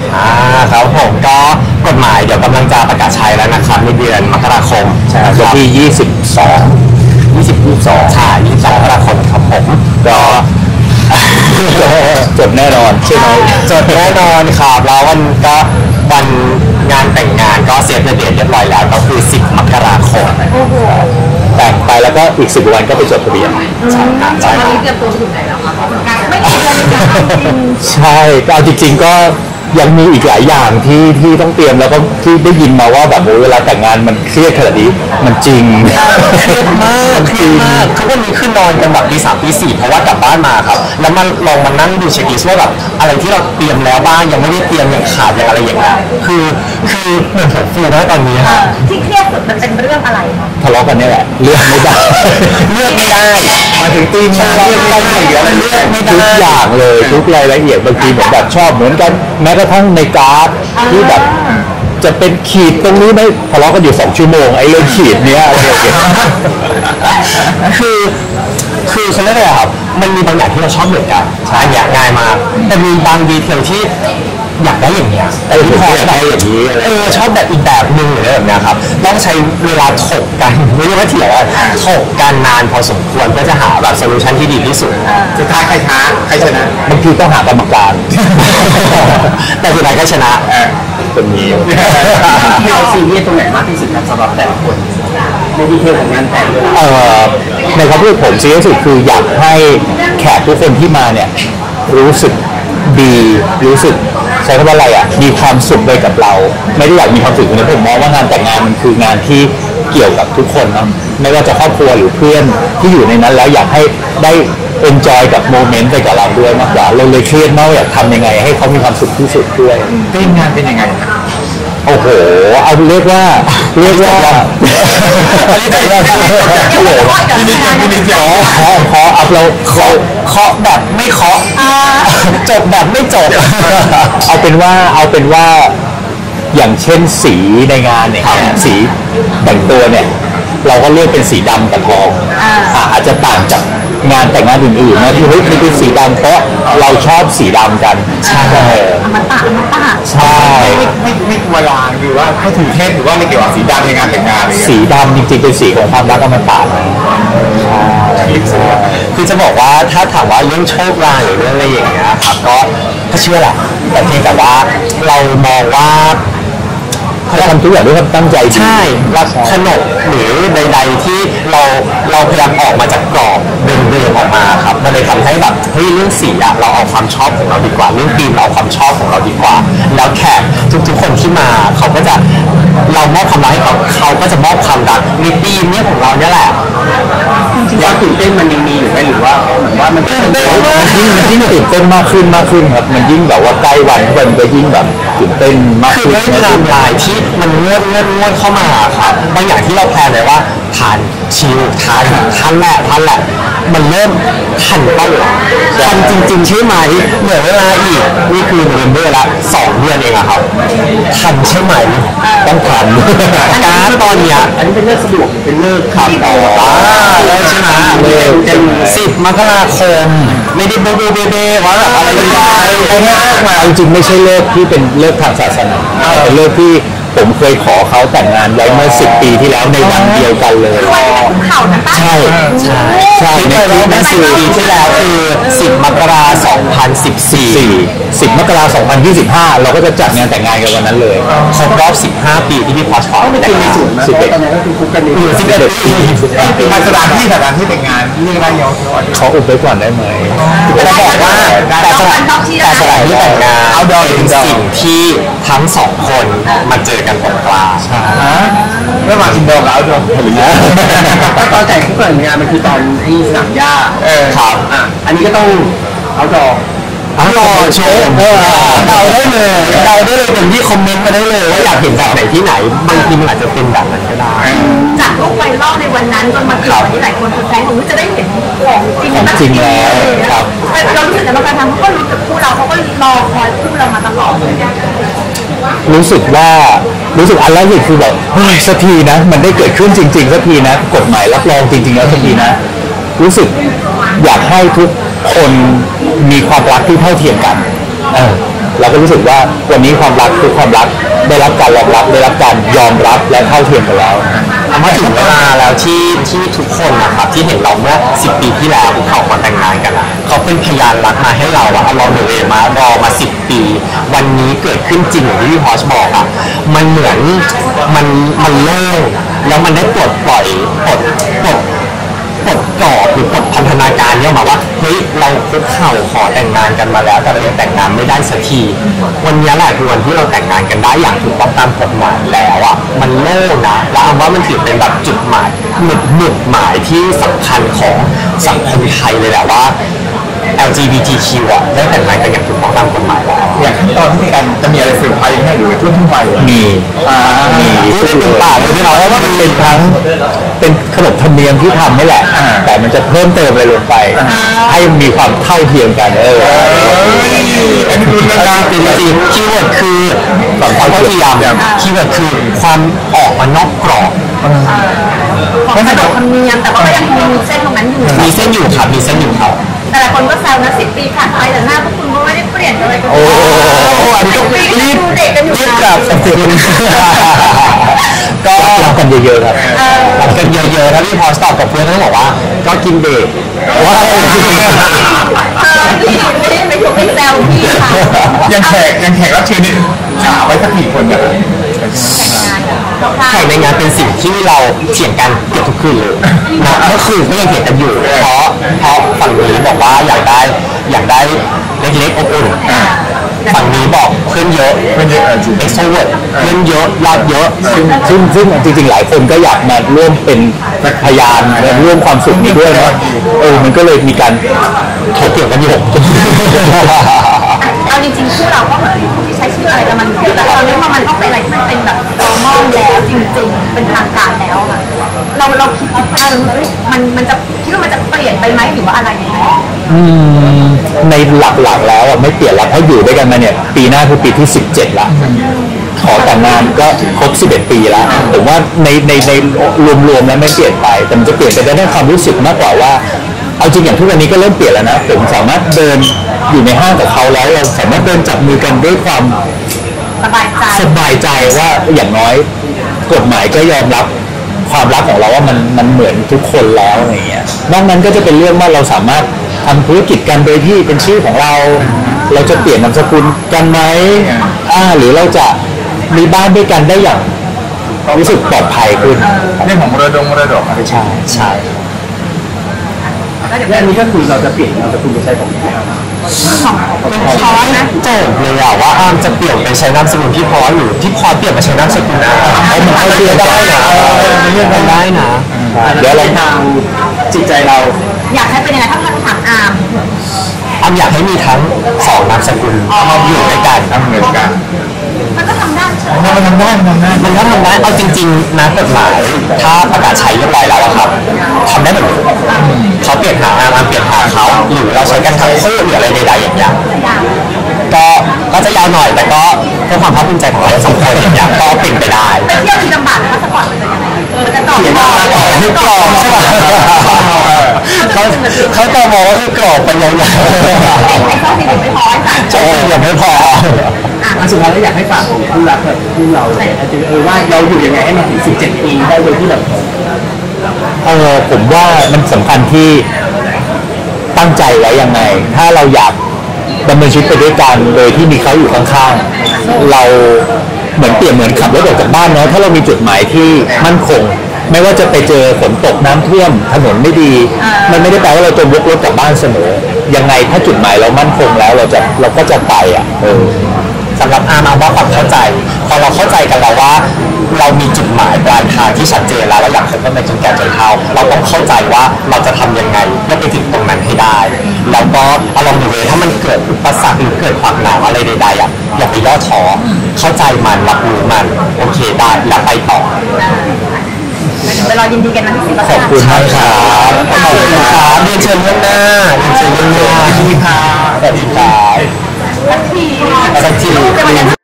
ครับผมก็กฎหมายเดี๋ยวกำลังจะประกาศใช้แล้วนะครับในเดือนมกราคมใช่วันที่22ใช่ 22มกราคมครับผมก็จดแน่นอนใช่ไหมจดแน่นอนครับแล้ววันงานแต่งงานก็เซฟเดทเรียบร้อยแล้วก็คือ10มกราคมแต่งไปแล้วก็อีก10 วันก็ไปจดทะเบียนใช่ครับตอนนี้เตรียมตัวถึงไหนแล้วคะไม่กี่เดือนใช่ก็จริงๆก็ยังมีอีกหลายอย่างที่ต้องเตรียมแล้วก็ที่ได้ยินมาว่าแบบเวลาแต่งงานมันเครียดขนาดนี้มันจริงเครียดมากทุกวันนี้คือนอนกันแบบตี 3 ตี 4เพราะว่ากลับบ้านมาครับแล้วมันลองมานั่งดูเช็คลิสต์ว่าแบบอะไรที่เราเตรียมแล้วบ้างยังไม่ได้เตรียมอย่างขาดอย่างอะไรอย่างเงี้ยคือเหมือนผมฟูนะตอนนี้ฮะที่เครียดสุดมันเป็นเรื่องอะไรทะเลาะกันนี่แหละเลือกไม่ได้มาถึงตีมเลือกไม่ได้เลือกไม่ได้ทุกอย่างเลยทุกรายละเอียดบางทีเหมือนแบบชอบเหมือนกันแม้กระทั่งในการ์ดที่แบบจะเป็นขีดตรงนี้ไม่ทะเลาะกันอยู่2 ชั่วโมงไอ้เรื่องขีดเนี้ยอะไรอย่างเงี้ยคือเขาเรียกอะไรครับมันมีบางอย่างที่เราชอบเหมือนกันอันนี้ง่ายมากแต่มีบางดีเทลที่อยากได้อย่างเงี้ยที่พอได้อย่างนี้ชอบแบบอีกแบบนึงหรืออะไรแบบนี้ครับต้องใช้เวลาถกกันไม่ใช่ว่าเถียงถกกันนานพอสมควรเพื่อจะหาแบบโซลูชันที่ดีที่สุดสุดท้ายใครชนะบางทีต้องหากรรมการแต่สุดท้ายก็ชนะคนนี้ที่เราซีเรียสตรงไหนมากที่สุดครับสำหรับแต่ละคนในดีเทลของงานแต่งในความรู้สึกผมซีเรียสสุดคืออยากให้แขกทุกคนที่มาเนี่ยรู้สึกดีรู้สึกใช้คำว่าอะไรมีความสุขไปกับเราไม่ได้อยากมีความสุขคนเดียวผมมองว่างานแต่งงานมันคืองานที่เกี่ยวกับทุกคนเนาะไม่ว่าจะครอบครัวหรือเพื่อนที่อยู่ในนั้นแล้วอยากให้ได้enjoy กับโมเมนต์ไปกับเราด้วยมากกว่าเราเลยเครียดมากอยากทำยังไงให้เขามีความสุขที่สุดด้วยงานเป็นยังไงโอ้โหเอาเรียกว่าอันนี้แต่ว่าขออัพเราเคาะแบบไม่เคาะจบแบบไม่จบเอาเป็นว่าอย่างเช่นสีในงานเนี่ยสีแต่งตัวเนี่ยเราก็เลือกเป็นสีดำกับทองอาจจะต่างจากงานแต่งงานอื่นๆนะที่นี่เป็นสีดำเพราะเราชอบสีดำกันใช่มันต่างใช่ไม่เวลาหรือว่าเขาถือเทศหรือว่าไม่เกี่ยวกับสีดำในงานแต่งงานสีดำจริงๆเป็นสีของความรักอมตะคือจะบอกว่าถ้าถามว่าเรื่องโชคลางหรือเรื่องอะไรอย่างเงี้ยครับก็เชื่อแหละแต่เพียงแต่ว่าเรามองว่าเขาทำทุกอย่างด้วยความตั้งใจใช่รักขนบหรือใดๆที่เราพยายามออกมาจากกรอบเดิมๆออกมาครับมันเลยทำให้แบบเฮ้ยเรื่องสีเราเอาความชอบของเราดีกว่าเรื่องธีมเราเอาความชอบของเราดีกว่าแล้วแขกทุกๆคนที่มาเขาก็จะเรามอบความรักให้เขาก็จะมอบความรักในธีมนี้ของเราเนี่ยแหละความตื่นเต้นมันยังมีอยู่ไหมหรือว่าเหมือนว่ามันตื่นเต้นยิ่งตื่นเต้นมากขึ้นครับมันยิ่งแบบว่าใกล้วันก็ยิ่งแบบตื่นเต้นมากขึ้นคือด้วยไทม์ไลน์ที่มันงวดเข้ามาครับบางอย่างที่เราแพลนไว้ว่าทานชิลทานแหละมันเริ่มทันเป้าหมายทันจริงๆใช่ไหมเหลือเวลาอีกนี่คือโนเวมเบอร์ละ2 เดือนเองอะครับทันใช่ไหมต้องทันการตอนเนี้ยอันนี้เป็นเลิกสะดวกเป็นเลิกครับแล้วใช่ไหมเป็น10 มกราคมไม่ได้เบว่าแบบอะไรมาจริงไม่ใช่เลิกที่เป็นเลิกทางศาสนาเป็นเลิกที่ผมเคยขอเขาแต่งงานไว้เมื่อ10 ปีที่แล้วในวันเดียวกันเลยใช่ในเมื่อ10 ปีที่แล้วคือ10 มกราคม 10 มกราคม 2025เราก็จะจัดงานแต่งงานกันวันนั้นเลยครบรอบ15 ปีที่พี่พอชขอแต่งงาน 11ตอนนั้นก็คือคุกกันอยู่11 ปีสถานที่แต่งงานเรื่องอะไรย้อนขออุบไว้ก่อนได้ไหมเราบอกว่าแต่สถานที่แต่งงานเป็นสิ่งที่ทั้ง2 คนมาเจอกันตรงกลางระหว่างอินโดกับเอาท์ดอร์หรือตอนแต่งคู่แต่งงานมันคือตอนที่สนามหญ้าครับอันนี้ก็ต้องเอาท์ดอร์รอโชว์เดาได้เลยอย่างที่คอมเมนต์มาได้เลยว่าอยากเห็นแบบไหนที่ไหนบางทีมันอาจจะเป็นแบบนั้นก็ได้จากรูปไวรัลในวันนั้นจนมาถึงวันนี้หลายคนแฟนๆจะได้เห็นของจริงแล้วครับเรารู้สึกแต่เราการทำเขาก็รู้สึกคู่เราเขาก็รอคอยคู่เรามาตลอดเลยรู้สึกอันแรกคือแบบเฮ้ยสักทีนะมันได้เกิดขึ้นจริงๆสักทีนะกฎหมายรับรองจริงๆแล้วสักทีนะรู้สึกอยากให้ทุกคนมีความรักที่เท่าเทียมกันเราก็รู้สึกว่าวันนี้ความรักคือความรักได้รับการรองรับได้รับการยอมรับและเท่าเทียมกันแล้วมาถึงเวลาแล้วที่ทุกคนนะครับที่เห็นเราเมื่อ10 ปีที่แล้วที่เขามาแต่งงานกันอะเขาเป็นพยานรักมาให้เราอะเราเดเวมารอมา10 ปี วันนี้เกิดขึ้นจริงอย่างที่พี่พอชบอกอะมันเหมือนมันโล่งแล้วมันได้ปลดปล่อยปลดกรอบหรือปลดพันธนาการเนี่ยมาว่าเฮ้ยเราคุกเข่าขอแต่งงานกันมาแล้วแต่เรายังแต่งงานไม่ได้สักทีวันนี้แหละคือวันที่เราแต่งงานกันได้อย่างถูกต้องตามกฎหมายแล้วอ่ะมันโล่งนะแล้วเอาว่ามันถือเป็นแบบจุดหมายหมุดหมายที่สำคัญของสังคมไทยเลยแหละว่า LGBTQ อ่ะได้แต่งงานกันอย่างถูกต้องตามกฎหมายแล้วอย่างขั้นตอนที่การจะมีอะไรเซอร์ไพรส์ให้หรือช่วงที่ไปมีเป็นป่าเลยที่เราเพราะว่ามันเป็นทั้งเป็นขนบธรรมเนียมที่ทำนี่แหละ แต่มันจะเพิ่มเติมอะไรลงไป ให้มีความเท่าเทียมกันอันนี้รู้แล้วนะจริงๆคีย์เวิร์ดคือความเท่าเทียมคีย์เวิร์ดคือความออกมานอกกรอบของขนบธรรมเนียมแต่ว่าก็ยังมีเส้นตรงนั้นอยู่มีเส้นอยู่ครับมีเส้นอยู่ครับแต่หลายคนก็แซวนะ10 ปีผ่านไปแต่หน้าพวกคุณก็ไม่ได้เปลี่ยนอะไรกันโอ้อันนี้ 10 ปีก็ยังดูเด็กกันอยู่รีบนะกลับสักทีก็รักกันเยอะๆครับรักกันเยอะๆแล้วพี่พอสตอบกับเพื่อนต้องบอกว่าก็กินเบรกว่าพี่ไม่ถูกไม่แซวพี่ค่ะยังแขกรับเชิญนี่หาไว้สักกี่คนเนี่ยแข่งในงานเป็นสิ่งที่เราเถียงกันเกือบทุกคืนเลยนะเมื่อคืนก็ยังเถียงกันอยู่เพราะฝั่งนี้บอกว่าอยากได้เล็กๆอบอุ่นฝั่งนี้บอกเพื่อนเยอะไม่เยอะจริงเอ็กโซเวิร์ดเพื่อนเยอะญาติเยอะซึ่งจริงๆหลายคนก็อยากมาร่วมเป็นพยานมาร่วมความสุขนี้ด้วยนะมันก็เลยมีการถกเถียงกันอยู่เอาจริงๆคู่เราก็เหมือนที่ใช้ชีวิตอะไรกันมันแต่ตอนนี้มันต้องเป็นอะไรที่มันเป็นแบบ normal แล้วจริงๆเป็นทางการแล้วค่ะเราคิดว่ามันจะคิดว่ามันจะเปลี่ยนไปไหมหรือว่าอะไรยังไงในหลักๆแล้วไม่เปลี่ยนแล้วเพราะอยู่ด้วยกันมาเนี่ยปีหน้าคือปีที่17ละขอแต่งงานก็ครบ11 ปีแล้วผมว่าในรวมๆแล้วไม่เปลี่ยนไปแต่มันจะเปลี่ยนไปได้ความรู้สึกมากกว่าว่าเอาจริงอย่างทุกวันนี้ก็เริ่มเปลี่ยนแล้วนะผมสามารถเดินอยู่ในห้างกับเขาแล้วเราสามารถเดินจับมือกันด้วยความสบายใจว่าอย่างน้อยกฎหมายก็ยอมรับความรักของเราว่ามันเหมือนทุกคนแล้วอะไรเงี้ยนอกนั้นก็จะเป็นเรื่องว่าเราสามารถทำธุรกิจกันโดยที่เป็นชื่อของเราจะเปลี่ยนนามสกุลกันไหมหรือเราจะมีบ้านด้วยกันได้อย่างรู้สึกปลอดภัยขึ้นเรื่องของมรดกใช่แล้วเดี๋ยวและอันนี้ก็คือเราจะเปลี่ยนนามสกุลไปใช้ของพี่ช้อนนะโจทย์เลยอะว่าอามจะเปลี่ยนไปใช้นามสกุลพี่พอหรือพี่พอเปลี่ยนไปใช้นามสกุลอามมันก็เลือกได้นะเลือกได้นะเดี๋ยวเราทางจิตใจเราอยากให้เป็นยังไงถ้าถามอาร์มอามอยากให้มีทั้ง2 นามสกุลมาอยู่ด้วยกันทำเหมือนกันมันก็ทำได้ใช่ไหมมันทำได้มันก็ทำได้เอาจริงๆนะกฎหมายถ้าประกาศใช้เรียบร้อยแล้วอะครับทำได้หมดเลยเขาเปลี่ยนหาอามเปลี่ยนหาเขาหรือเราใช้กันทั้งคู่หรืออะไรใดๆอย่างเงี้ยก็จะยาวหน่อยแต่ก็เพื่อความภาคภูมิใจของเรา2 คนอย่างเงี้ยก็เป็นไปได้ไปเที่ยวที่ลำบากนะสปอร์ตมันจะยังไงมันจะต่อเขียนมาให้กรอบใช่ป่ะเขาจะมองว่าคือกรอบเป็นยังไงไอ้ข้อที่ไม่พอไอ้สามใช่ยังไม่พอสุดท้ายแล้วอยากให้ฝากถึงคู่รักแบบคู่เราเลยว่าเราอยู่ยังไงให้มันถึง17 ปีได้โดยที่แบบผมว่ามันสำคัญที่ตั้งใจไว้ยังไง ถ้าเราอยากดำเนินชีวิตไปด้วยกันโดยที่มีเขาอยู่ข้างๆเราเหมือนเปรียบเหมือนขับรถออกจากบ้านเนาะถ้าเรามีจุดหมายที่มั่นคง ไม่ว่าจะไปเจอฝนตกน้ำท่วมถนนไม่ดีมันไม่ได้แปลว่าเราจะวกรถกลับบ้านเสมอยังไงถ้าจุดหมายเรามั่นคงแล้วเราก็จะไปสำหรับอาร์มาว่าความเข้าใจพอเราเข้าใจกันแล้วว่าเรามีจุดหมายปลายทางที่ชัดเจนแล้วเราอยากคบกันไปจนแก่จนเฒ่าเราต้องเข้าใจว่าเราจะทำยังไงเพื่อไปถึงตรงนั้นให้ได้แล้วก็อารมณ์เวถ้ามันเกิดอุปสรรคหรือเกิดความหนาวอะไรใดๆอย่าไปย่อท้อเข้าใจมันรับรู้มันโอเคได้แล้วไปต่อไปรอยินดีกันนะที่10 ขอบคุณมากครับขอบคุณครับเรียนเชิญเรื่องหน้าเรียนเชิญเรื่องหน้าสวัสดีครับสักทีสักที